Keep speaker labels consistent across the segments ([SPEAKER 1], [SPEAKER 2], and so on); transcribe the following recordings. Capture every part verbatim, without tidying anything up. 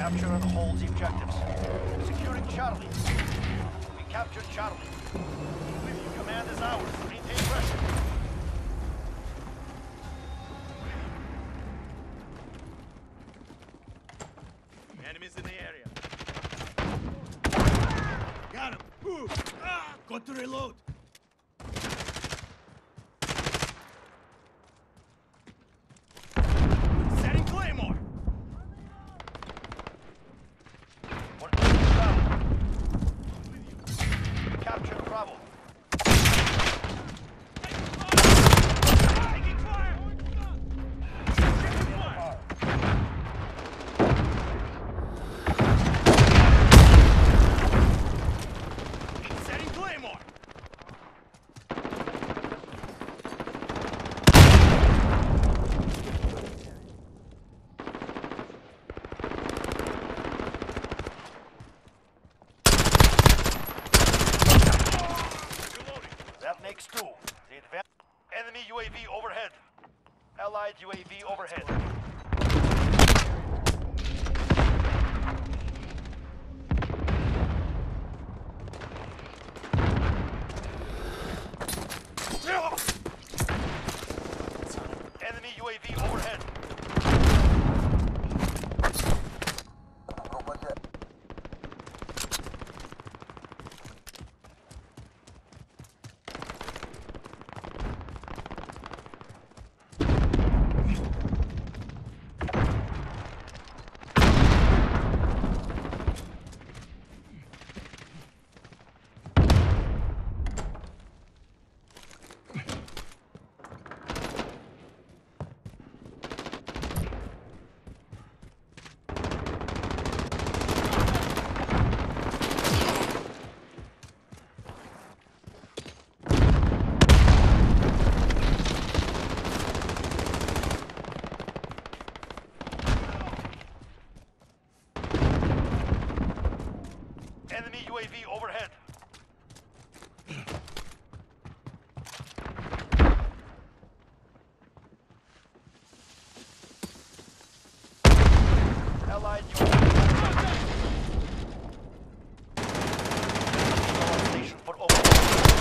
[SPEAKER 1] Capture and hold the objectives. Securing Charlie. We captured Charlie. Command is ours. Maintain pressure.
[SPEAKER 2] Enemies in the area. Got him. Ooh. Ah, got to reload. Setting Claymore.
[SPEAKER 1] Capture Bravo.
[SPEAKER 2] Taking fire. Taking fire. Setting Claymore.
[SPEAKER 1] That makes two. The advan- Enemy U A V overhead. Allied U A V overhead. Enemy U A V overhead. Enemy U A V overhead. Allied U A V overhead. Station for overhead.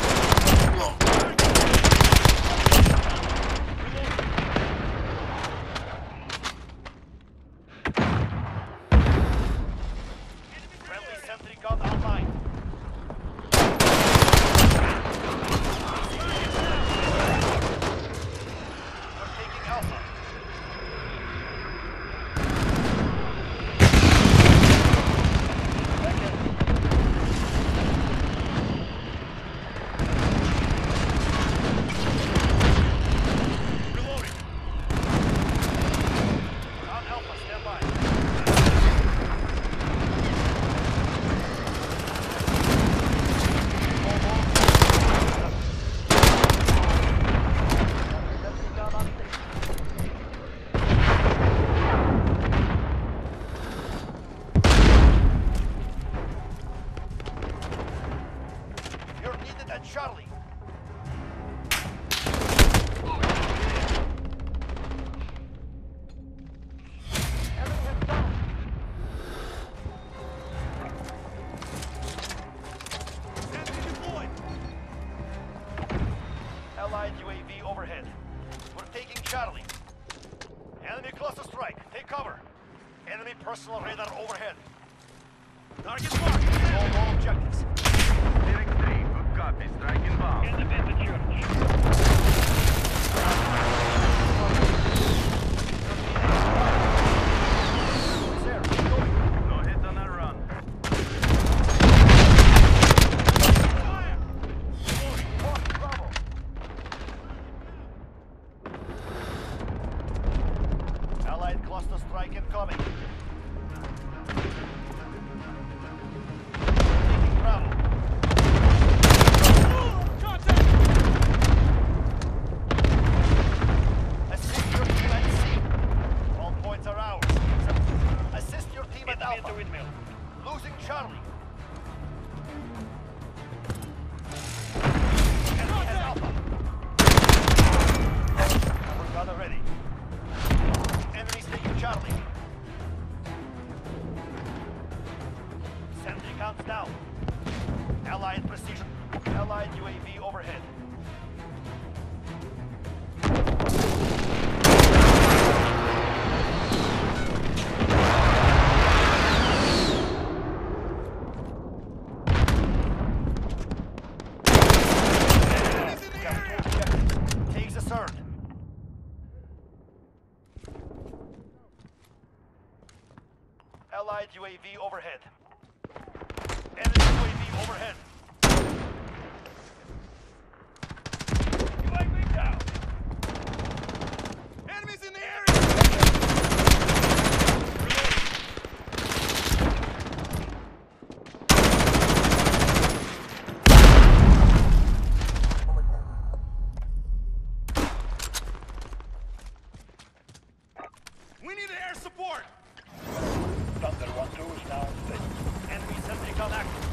[SPEAKER 1] Friendly sentry gun online. We're taking Alpha. Reloading. On Alpha, stand by. You're needed at Charlie.
[SPEAKER 2] Sentry deployed.
[SPEAKER 1] Allied U A V overhead. We're taking Charlie. Enemy cluster strike. Take cover. Enemy personal radar overhead.
[SPEAKER 2] Target marked.
[SPEAKER 1] Hold all objectives.
[SPEAKER 3] Direct three, good copy, strike inbound.
[SPEAKER 1] In the Beta Church. There, keep going.
[SPEAKER 3] No hit on our run.
[SPEAKER 2] Fire.
[SPEAKER 1] Mark, Bravo. Allied cluster strike incoming. Taking Bravo.
[SPEAKER 2] Contact.
[SPEAKER 1] Assist your team at C. All points are ours. Assist your team at Alpha. Losing Charlie. Enemy has Alpha. We're gunner ready. Enemies taking Charlie. Allied U A V overhead. Enemy U A V overhead.
[SPEAKER 2] U A V down! Enemies in the area! We need air support!
[SPEAKER 1] Thunder one two is now on station. Enemy sentry gun active.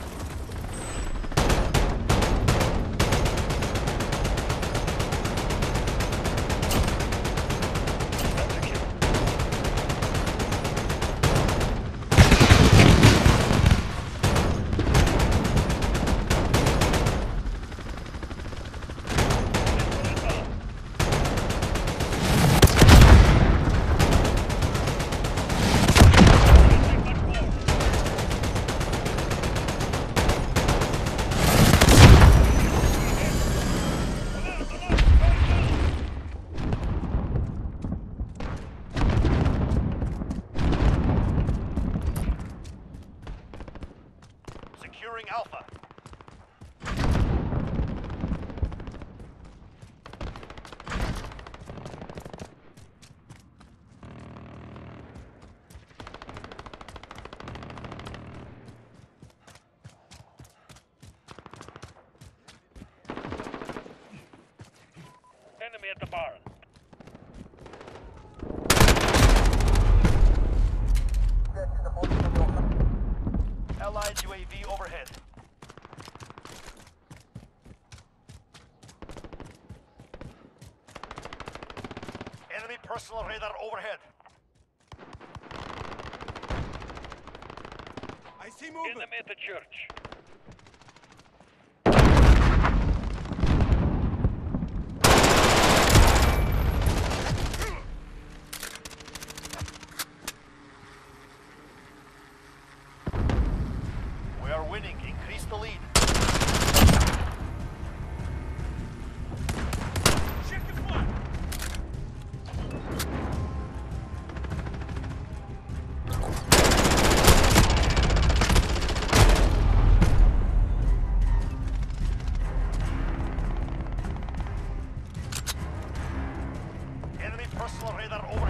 [SPEAKER 1] Securing Alpha. Enemy at the barn. Allied U A V overhead. Enemy personal radar overhead.
[SPEAKER 2] I see movement!
[SPEAKER 1] Enemy at the church. We are winning. Increase the lead.
[SPEAKER 2] Check the flag!
[SPEAKER 1] Enemy personal radar overhead.